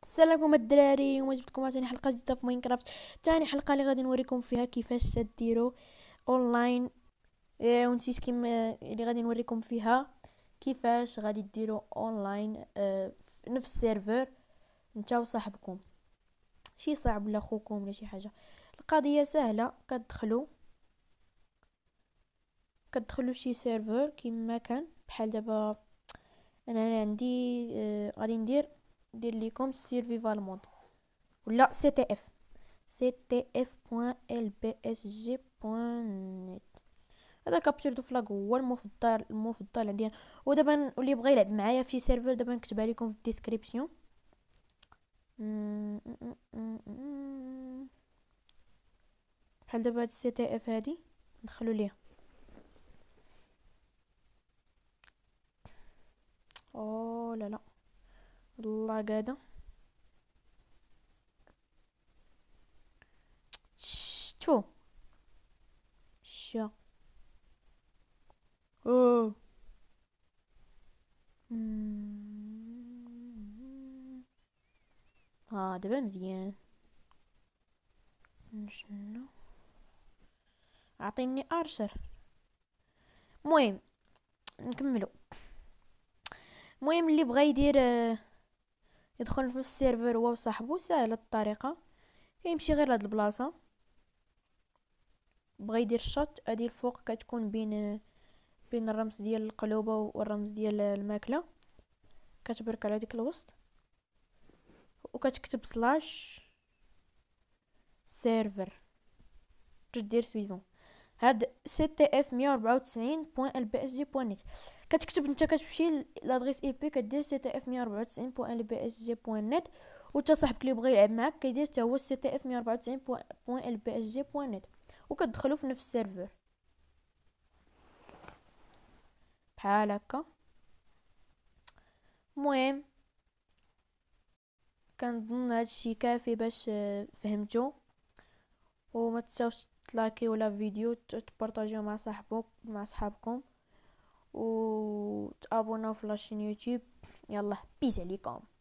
السلام عليكم الدراري. اليوم جبتكم ثاني حلقه جديده في ماينكرافت. ثاني حلقه اللي غادي نوريكم فيها كيفاش ديروا اونلاين. ونسيت كيما اللي غادي نوريكم فيها كيفاش غادي ديروا اونلاين في نفس السيرفر نتا وصاحبكم. شي صعب ولا خوكم ولا شي حاجه. القضيه سهله. كتدخلوا شي سيرفر كيما كان بحال دابا. انا عندي غادي ندير ليكم سيرفيفال مود ولا ctf.lbsg.net. هذا كابتشر دو فلاغ هو المفضل عندي. ودابا اللي بغى يلعب معايا في شي سيرفر دابا نكتبها لكم في الديسكريبسيون. بحال دابا هاد السي تي اف هادي ندخلوا ليه. او لا لا والله قاعده شتو شا اوه دابا مزيان. شنو اعطيني ارشر. المهم نكملوا. المهم اللي بغى يدير يدخل في السيرفر هو وصاحبه سهله الطريقه. يمشي غير لهاد البلاصه بغى يدير الشات ادي الفوق كتكون بين الرمز ديال القلوبه والرمز ديال الماكله. كتبرك على ديك الوسط وكتكتب سلاش سيرفر تدير سويفون. هاد ctf194.lbsg.net كتكتب انت كتمشي لادريس اي بي كدير ctf194.lbsg.net وتا صاحبك اللي بغى يلعب معاك كيدير حتى هو ctf194.lbsg.net وكتدخلوا في نفس السيرفر بحال هكا. المهم كنظن هادشي كافي باش فهمتوا. وما تنساوش تلايكي ولا فيديو تبارطاجيو مع صحابكم وتابوناو في لاشين يوتيوب. يلا بيس عليكم.